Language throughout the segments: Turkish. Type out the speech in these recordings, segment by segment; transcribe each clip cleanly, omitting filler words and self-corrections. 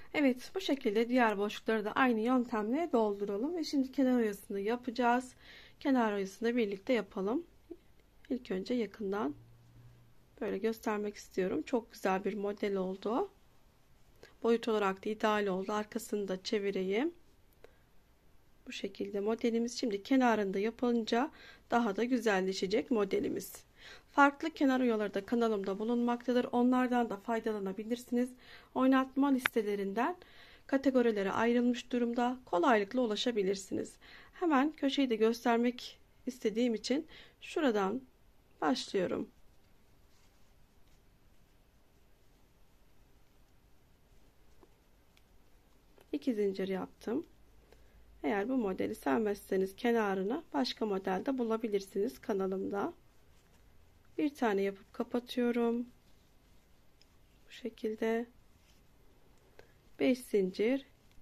Evet, bu şekilde diğer boşlukları da aynı yöntemle dolduralım ve şimdi kenar oyasını yapacağız. Kenar oyasını birlikte yapalım. İlk önce yakından böyle göstermek istiyorum. Çok güzel bir model oldu. Boyut olarak da ideal oldu. Arkasını da çevireyim. Bu şekilde modelimiz şimdi kenarında yapınca daha da güzelleşecek modelimiz. Farklı kenar oyaları da kanalımda bulunmaktadır. Onlardan da faydalanabilirsiniz. Oynatma listelerinden kategorilere ayrılmış durumda. Kolaylıkla ulaşabilirsiniz. Hemen köşeyi de göstermek istediğim için şuradan başlıyorum. İki zincir yaptım. Eğer bu modeli sevmezseniz kenarını başka modelde bulabilirsiniz kanalımda. Bir tane yapıp kapatıyorum. Bu şekilde 5 zincir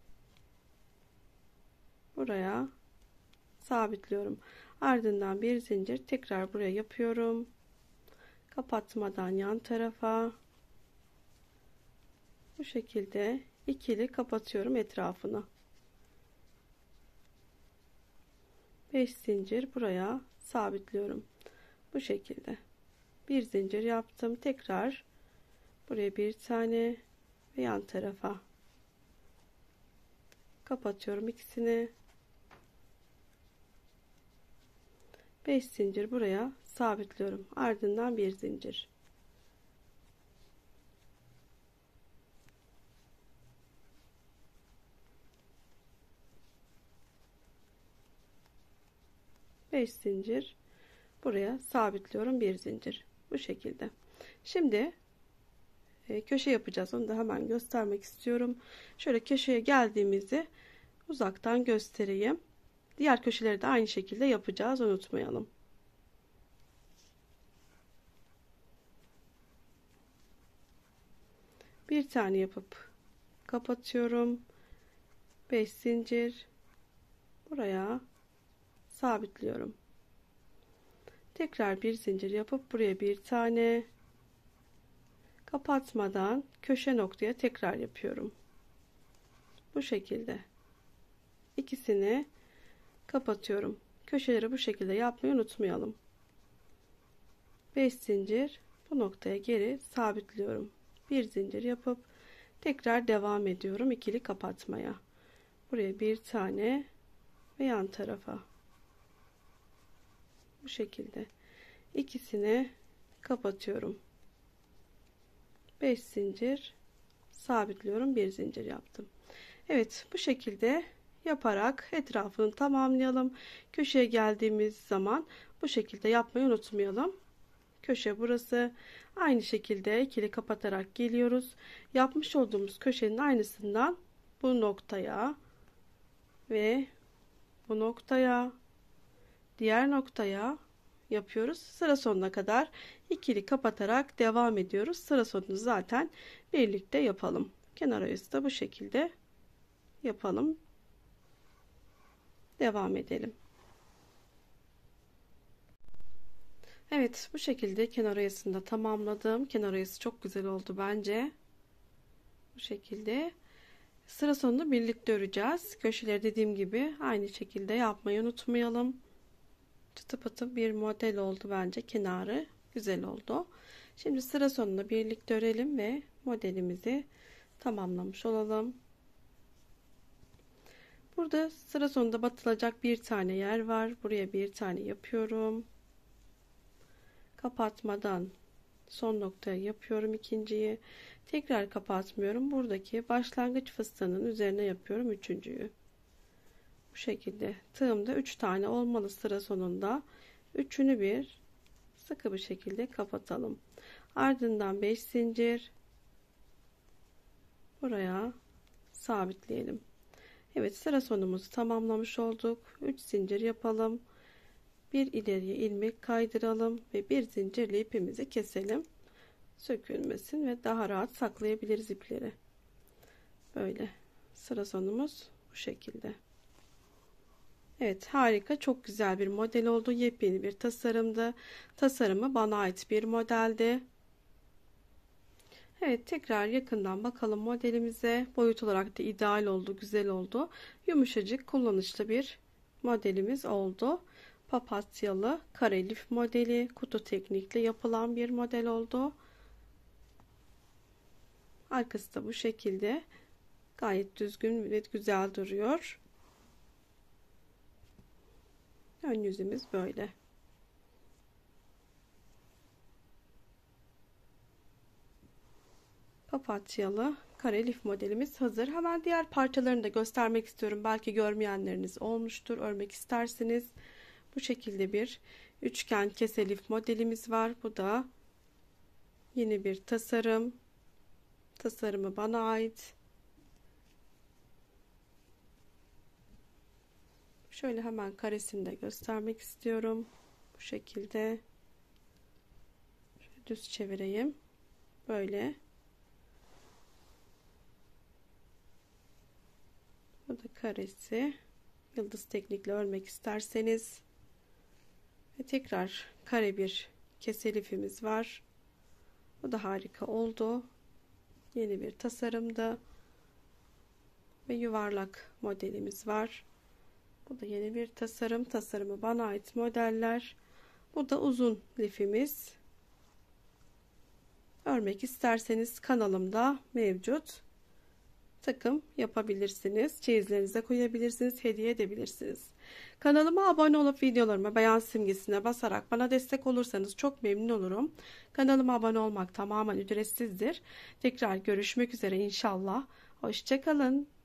buraya sabitliyorum. Ardından bir zincir tekrar buraya yapıyorum. Kapatmadan yan tarafa bu şekilde ikili kapatıyorum etrafını. 5 zincir buraya sabitliyorum. Bu şekilde bir zincir yaptım. Tekrar buraya bir tane ve yan tarafa kapatıyorum ikisini. 5 zincir buraya sabitliyorum. Ardından bir zincir. Beş zincir buraya sabitliyorum, bir zincir. Bu şekilde. Şimdi köşe yapacağız. Onu da hemen göstermek istiyorum. Şöyle köşeye geldiğimizde uzaktan göstereyim. Diğer köşeleri de aynı şekilde yapacağız. Unutmayalım. Bir tane yapıp kapatıyorum. 5 zincir buraya sabitliyorum. Tekrar bir zincir yapıp buraya bir tane kapatmadan köşe noktaya tekrar yapıyorum. Bu şekilde ikisini kapatıyorum. Köşeleri bu şekilde yapmayı unutmayalım. 5 zincir bu noktaya geri sabitliyorum. Bir zincir yapıp tekrar devam ediyorum ikili kapatmaya. Buraya bir tane ve yan tarafa bu şekilde ikisini kapatıyorum. 5 zincir sabitliyorum, bir zincir yaptım. Evet, bu şekilde yaparak etrafını tamamlayalım. Köşeye geldiğimiz zaman bu şekilde yapmayı unutmayalım. Köşe burası. Aynı şekilde ikili kapatarak geliyoruz. Yapmış olduğumuz köşenin aynısından bu noktaya ve bu noktaya, diğer noktaya yapıyoruz. Sıra sonuna kadar ikili kapatarak devam ediyoruz. Sıra sonunu zaten birlikte yapalım. Kenar oyası da bu şekilde yapalım. Devam edelim. Evet, bu şekilde kenar oyasını da tamamladım. Kenar oyası çok güzel oldu bence. Bu şekilde sıra sonunu birlikte öreceğiz. Köşeleri dediğim gibi aynı şekilde yapmayı unutmayalım. Çıtı pıtı bir model oldu bence. Kenarı güzel oldu. Şimdi sıra sonunu birlikte örelim ve modelimizi tamamlamış olalım. Burada sıra sonunda batılacak bir tane yer var. Buraya bir tane yapıyorum. Kapatmadan son noktaya yapıyorum ikinciyi. Tekrar kapatmıyorum. Buradaki başlangıç fıstığının üzerine yapıyorum üçüncüyü. Bu şekilde tığımda 3 tane olmalı sıra sonunda. Üçünü bir sıkı bir şekilde kapatalım. Ardından 5 zincir buraya sabitleyelim. Evet, sıra sonumuzu tamamlamış olduk. 3 zincir yapalım. Bir ileriye ilmek kaydıralım ve bir zincirle ipimizi keselim. Sökülmesin ve daha rahat saklayabiliriz ipleri. Böyle sıra sonumuz bu şekilde. Evet, harika, çok güzel bir model oldu. Yepyeni bir tasarımdı. Tasarımı bana ait bir modeldi. Evet, tekrar yakından bakalım modelimize. Boyut olarak da ideal oldu, güzel oldu. Yumuşacık, kullanışlı bir modelimiz oldu. Papatyalı kare lif modeli, kutu teknikle yapılan bir model oldu. Arkası da bu şekilde. Gayet düzgün ve güzel duruyor. Ön yüzümüz böyle. Papatyalı kare lif modelimiz hazır. Hemen diğer parçalarını da göstermek istiyorum. Belki görmeyenleriniz olmuştur. Örmek isterseniz. Bu şekilde bir üçgen kese lif modelimiz var. Bu da yeni bir tasarım. Tasarımı bana ait. Şöyle hemen karesini de göstermek istiyorum. Bu şekilde. Şöyle düz çevireyim. Böyle. Bu da karesi. Yıldız teknikle örmek isterseniz. Ve tekrar kare bir kese lifimiz var. Bu da harika oldu. Yeni bir tasarımda. Ve yuvarlak modelimiz var. Bu da yeni bir tasarım. Tasarımı bana ait modeller. Bu da uzun lifimiz. Örmek isterseniz kanalımda mevcut. Takım yapabilirsiniz. Çeyizlerinize koyabilirsiniz. Hediye edebilirsiniz. Kanalıma abone olup videolarıma beğen simgesine basarak bana destek olursanız çok memnun olurum. Kanalıma abone olmak tamamen ücretsizdir. Tekrar görüşmek üzere inşallah. Hoşça kalın.